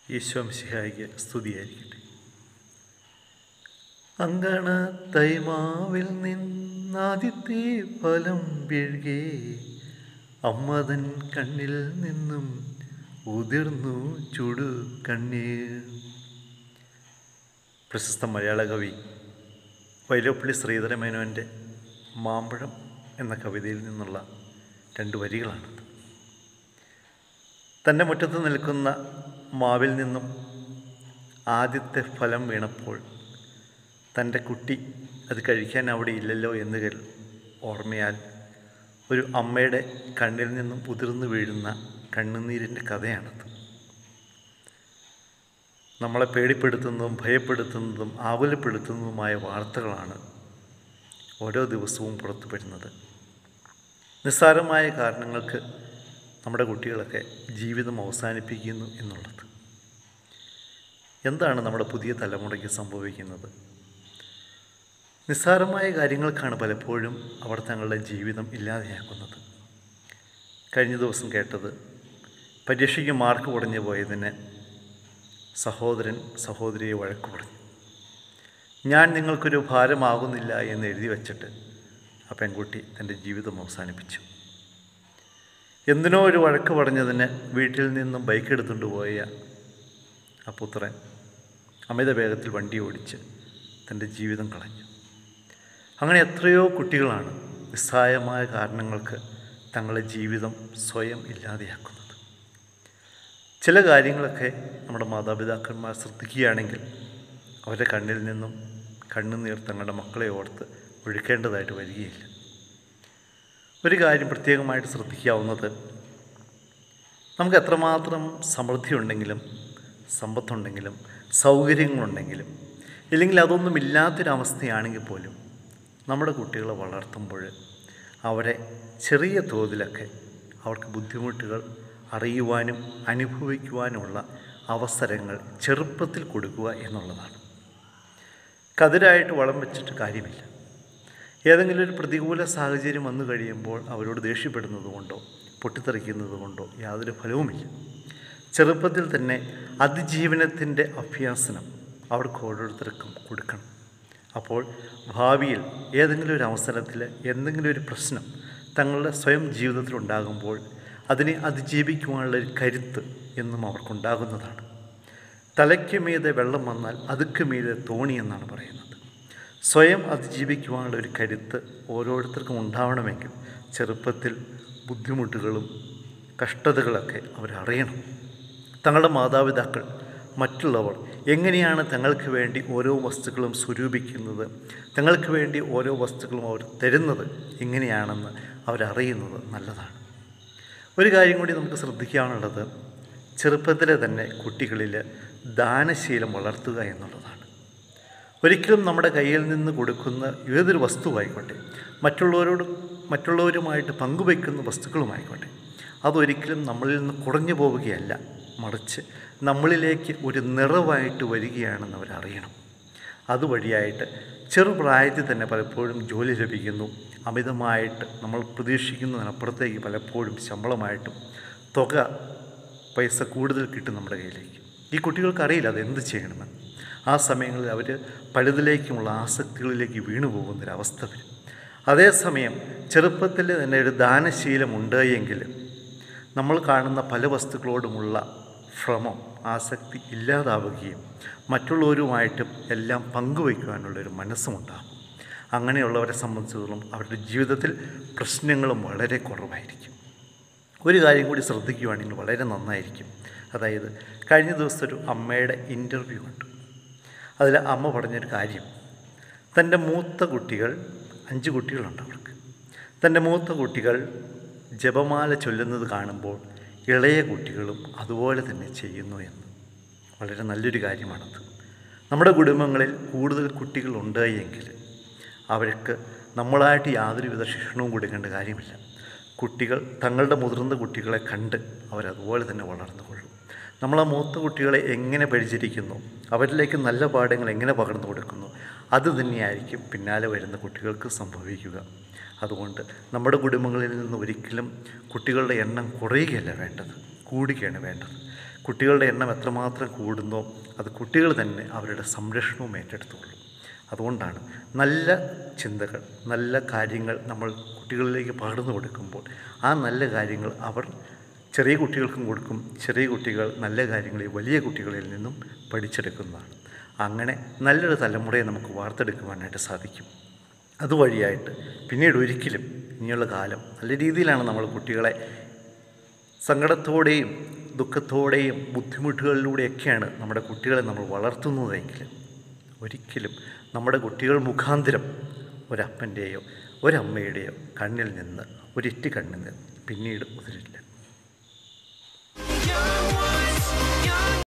ഈശോ മിശിഹായ്ക്ക് സ്തുതിയായിരിക്കട്ടെ. അങ്കണ തൈമാവിൽ നിന്നാദ്യത്തെ ഫലം വീഴുകേ, അമ്മതൻ കണ്ണിൽ നിന്നും ഉതിർന്നു ചുടു കണ്ണീർ. പ്രശസ്ത മലയാള കവി വൈലോപ്പിള്ളി ശ്രീധരമേനോൻ്റെ മാമ്പഴം എന്ന കവിതയിൽ നിന്നുള്ള 2 വരികളാണ്. തൻ്റെ മുറ്റത്ത് നിൽക്കുന്ന മാവിൽ നിന്നും ആദ്യത്തെ ഫലം വീണപ്പോൾ തൻ്റെ കുട്ടി അത് കഴിക്കാൻ അവിടെ ഇല്ലല്ലോ എന്ന് ഓർമ്മയാൽ ഒരു അമ്മയുടെ കണ്ണിൽ നിന്നും ഉതിർന്നു വീഴുന്ന കണ്ണുനീരിൻ്റെ കഥയാണത്. നമ്മളെ പേടിപ്പെടുത്തുന്നതും ഭയപ്പെടുത്തുന്നതും ആകുലപ്പെടുത്തുന്നതുമായ വാർത്തകളാണ് ഓരോ ദിവസവും പുറത്തു വരുന്നത്. നിസ്സാരമായ കാരണങ്ങൾക്ക് നമ്മുടെ കുട്ടികളൊക്കെ ജീവിതം അവസാനിപ്പിക്കുന്നു എന്നുള്ളത്. എന്താണ് നമ്മുടെ പുതിയ തലമുറയ്ക്ക് സംഭവിക്കുന്നത്? നിസ്സാരമായ കാര്യങ്ങൾക്കാണ് പലപ്പോഴും അവർ തങ്ങളുടെ ജീവിതം ഇല്ലാതെയാക്കുന്നത്. കഴിഞ്ഞ ദിവസം കേട്ടത്, പരീക്ഷയ്ക്ക് മാർക്ക് കുറഞ്ഞു പോയതിന് സഹോദരൻ സഹോദരിയെ വഴക്ക് പറഞ്ഞു. ഞാൻ നിങ്ങൾക്കൊരു ഭാരമാകുന്നില്ല എന്ന് എഴുതി വച്ചിട്ട് ആ പെൺകുട്ടി തൻ്റെ ജീവിതം അവസാനിപ്പിച്ചു. എന്തിനോ ഒരു വഴക്ക് പറഞ്ഞതിന് വീട്ടിൽ നിന്നും ബൈക്ക് എടുത്തുകൊണ്ട് പോയ ആ പുത്രൻ അമിത വേഗത്തിൽ വണ്ടി ഓടിച്ച് തൻ്റെ ജീവിതം കളഞ്ഞു. അങ്ങനെ എത്രയോ കുട്ടികളാണ് നിസ്സാരമായ കാരണങ്ങൾക്ക് തങ്ങളുടെ ജീവിതം സ്വയം ഇല്ലാതെയാക്കുന്നത്. ചില കാര്യങ്ങളൊക്കെ നമ്മുടെ മാതാപിതാക്കന്മാർ ശ്രദ്ധിക്കുകയാണെങ്കിൽ അവരുടെ കണ്ണിൽ നിന്നും കണ്ണുനീർ തങ്ങളുടെ മക്കളെ ഓർത്ത് ഒഴുക്കേണ്ടതായിട്ട് വരികയില്ല. ഒരു കാര്യം പ്രത്യേകമായിട്ട് ശ്രദ്ധിക്കാവുന്നത്, നമുക്ക് എത്രമാത്രം സമൃദ്ധി ഉണ്ടെങ്കിലും സമ്പത്തുണ്ടെങ്കിലും സൗകര്യങ്ങളുണ്ടെങ്കിലും ഇല്ലെങ്കിൽ അതൊന്നും ഇല്ലാത്തൊരവസ്ഥയാണെങ്കിൽ പോലും നമ്മുടെ കുട്ടികളെ വളർത്തുമ്പോൾ അവരെ ചെറിയ തോതിലൊക്കെ അവർക്ക് ബുദ്ധിമുട്ടുകൾ അറിയുവാനും അനുഭവിക്കുവാനുമുള്ള അവസരങ്ങൾ ചെറുപ്പത്തിൽ കൊടുക്കുക എന്നുള്ളതാണ്. കതിരായിട്ട് വളം വെച്ചിട്ട് കാര്യമില്ല. ഏതെങ്കിലും ഒരു പ്രതികൂല സാഹചര്യം വന്നു കഴിയുമ്പോൾ അവരോട് ദേഷ്യപ്പെടുന്നത് കൊണ്ടോ പൊട്ടിത്തെറിക്കുന്നത് കൊണ്ടോ യാതൊരു ഫലവുമില്ല. ചെറുപ്പത്തിൽ തന്നെ അതിജീവനത്തിൻ്റെ അഭ്യാസനം അവർക്ക് ഓരോരുത്തർക്കും കൊടുക്കണം. അപ്പോൾ ഭാവിയിൽ ഏതെങ്കിലും ഒരു അവസരത്തിൽ എന്തെങ്കിലും ഒരു പ്രശ്നം തങ്ങളുടെ സ്വയം ജീവിതത്തിലുണ്ടാകുമ്പോൾ അതിനെ അതിജീവിക്കുവാനുള്ളൊരു കരുത്ത് എന്നും അവർക്കുണ്ടാകുന്നതാണ്. തലയ്ക്ക് മീതെ വെള്ളം വന്നാൽ അതുക്ക് മീതെ തോണി എന്നാണ് പറയുന്നത്. സ്വയം അതിജീവിക്കുവാനുള്ള ഒരു കരുത്ത് ഓരോരുത്തർക്കും ഉണ്ടാവണമെങ്കിൽ ചെറുപ്പത്തിൽ ബുദ്ധിമുട്ടുകളും കഷ്ടതകളൊക്കെ അവരറിയണം. തങ്ങളുടെ മാതാപിതാക്കൾ മറ്റുള്ളവർ എങ്ങനെയാണ് തങ്ങൾക്ക് വേണ്ടി ഓരോ വസ്തുക്കളും സ്വരൂപിക്കുന്നത്, തങ്ങൾക്ക് വേണ്ടി ഓരോ വസ്തുക്കളും അവർ തരുന്നത് എങ്ങനെയാണെന്ന് അവരറിയുന്നത് നല്ലതാണ്. ഒരു കാര്യം കൂടി നമുക്ക് ശ്രദ്ധിക്കാനുള്ളത്, ചെറുപ്പത്തിലെ തന്നെ കുട്ടികളിൽ ദാനശീലം വളർത്തുക എന്നുള്ളതാണ്. ഒരിക്കലും നമ്മുടെ കയ്യിൽ നിന്ന് കൊടുക്കുന്ന ഏതൊരു വസ്തുവായിക്കോട്ടെ, മറ്റുള്ളവരുമായിട്ട് പങ്കുവയ്ക്കുന്ന വസ്തുക്കളുമായിക്കോട്ടെ, അതൊരിക്കലും നമ്മളിൽ നിന്ന് കുറഞ്ഞു പോവുകയല്ല, മറിച്ച് നമ്മളിലേക്ക് ഒരു നിറവായിട്ട് വരികയാണെന്ന് അവരറിയണം. അതുവഴിയായിട്ട് ചെറുപ്രായത്തിൽ തന്നെ പലപ്പോഴും ജോലി ലഭിക്കുന്നു. അമിതമായിട്ട് നമ്മൾ പ്രതീക്ഷിക്കുന്നതിനപ്പുറത്തേക്ക് പലപ്പോഴും ശമ്പളമായിട്ടും പൈസ കൂടുതൽ കിട്ടും നമ്മുടെ കയ്യിലേക്ക്. ഈ കുട്ടികൾക്കറിയില്ല അതെന്ത് ചെയ്യണമെന്ന്. ആ സമയങ്ങളിൽ അവർ പലതിലേക്കുമുള്ള ആസക്തികളിലേക്ക് വീണു പോകുന്നൊരവസ്ഥ വരും. അതേസമയം ചെറുപ്പത്തിൽ തന്നെ ഒരു ദാനശീലമുണ്ട് എങ്കിൽ നമ്മൾ കാണുന്ന പല വസ്തുക്കളോടുമുള്ള ഭ്രമം, ആസക്തി ഇല്ലാതാവുകയും മറ്റുള്ളവരുമായിട്ടും എല്ലാം പങ്കുവയ്ക്കുവാനുള്ളൊരു മനസ്സുമുണ്ടാകും. അങ്ങനെയുള്ളവരെ സംബന്ധിച്ചിടത്തോളം അവരുടെ ജീവിതത്തിൽ പ്രശ്നങ്ങളും വളരെ കുറവായിരിക്കും. ഒരു കാര്യം കൂടി ശ്രദ്ധിക്കുകയാണെങ്കിൽ വളരെ നന്നായിരിക്കും. അതായത്, കഴിഞ്ഞ ദിവസം ഒരു അമ്മയുടെ ഇൻ്റർവ്യൂ കണ്ടു. അതിൽ അമ്മ പറഞ്ഞൊരു കാര്യം, തൻ്റെ മൂത്ത കുട്ടികൾ 5 കുട്ടികളുണ്ട് അവർക്ക്. തൻ്റെ മൂത്ത കുട്ടികൾ ജപമാല ചൊല്ലുന്നത് കാണുമ്പോൾ ഇളയ കുട്ടികളും അതുപോലെ തന്നെ ചെയ്യുന്നു എന്ന്. വളരെ നല്ലൊരു കാര്യമാണത്. നമ്മുടെ കുടുംബങ്ങളിൽ കൂടുതൽ കുട്ടികളുണ്ട് എങ്കിൽ അവർക്ക് നമ്മളായിട്ട് യാതൊരുവിധ ശിക്ഷണവും കൊടുക്കേണ്ട കാര്യമില്ല. കുട്ടികൾ തങ്ങളുടെ മുതിർന്ന കുട്ടികളെ കണ്ട് അവരതുപോലെ തന്നെ വളർന്നുകൊള്ളും. നമ്മൾ ആ മൂത്ത കുട്ടികളെ എങ്ങനെ പരിചരിക്കുന്നു, അവരിലേക്ക് നല്ല പാഠങ്ങൾ എങ്ങനെ പകർന്നു കൊടുക്കുന്നു, അത് തന്നെയായിരിക്കും പിന്നാലെ വരുന്ന കുട്ടികൾക്ക് സംഭവിക്കുക. അതുകൊണ്ട് നമ്മുടെ കുടുംബങ്ങളിൽ നിന്ന് ഒരിക്കലും കുട്ടികളുടെ എണ്ണം കുറയുകയല്ല വേണ്ടത്, കൂടുകയാണ് വേണ്ടത്. കുട്ടികളുടെ എണ്ണം എത്രമാത്രം കൂടുന്നോ അത് കുട്ടികൾ തന്നെ അവരുടെ സംരക്ഷണവും ഏറ്റെടുത്തുകൊള്ളും. അതുകൊണ്ടാണ് നല്ല ചിന്തകൾ, നല്ല കാര്യങ്ങൾ നമ്മൾ കുട്ടികളിലേക്ക് പകർന്നു കൊടുക്കുമ്പോൾ ആ നല്ല കാര്യങ്ങൾ അവർ ചെറിയ കുട്ടികൾക്കും കൊടുക്കും. ചെറിയ കുട്ടികൾ നല്ല കാര്യങ്ങൾ വലിയ കുട്ടികളിൽ നിന്നും പഠിച്ചെടുക്കുന്നതാണ്. അങ്ങനെ നല്ലൊരു തലമുറയെ നമുക്ക് വാർത്തെടുക്കുവാനായിട്ട് സാധിക്കും. അതുവഴിയായിട്ട് പിന്നീട് ഒരിക്കലും ഇനിയുള്ള കാലം നല്ല രീതിയിലാണ് നമ്മൾ കുട്ടികളെ സങ്കടത്തോടെയും ദുഃഖത്തോടെയും ബുദ്ധിമുട്ടുകളിലൂടെയൊക്കെയാണ് നമ്മുടെ കുട്ടികളെ നമ്മൾ വളർത്തുന്നതെങ്കിൽ ഒരിക്കലും നമ്മുടെ കുട്ടികൾ മുഖാന്തരം ഒരപ്പൻ്റെയോ ഒരമ്മയുടെയോ കണ്ണിൽ നിന്ന് ഒരിറ്റ് കണ്ണിൽ നിന്ന് പിന്നീട് ഉതിരില്ല.